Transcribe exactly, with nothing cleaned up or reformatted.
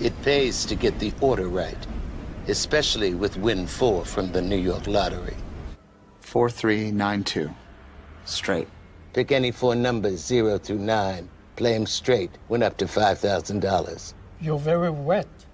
It pays to get the order right, especially with win four from the New York lottery. four three nine two. Straight. Pick any four numbers, zero through nine. Play them straight. Win up to five thousand dollars. You're very wet.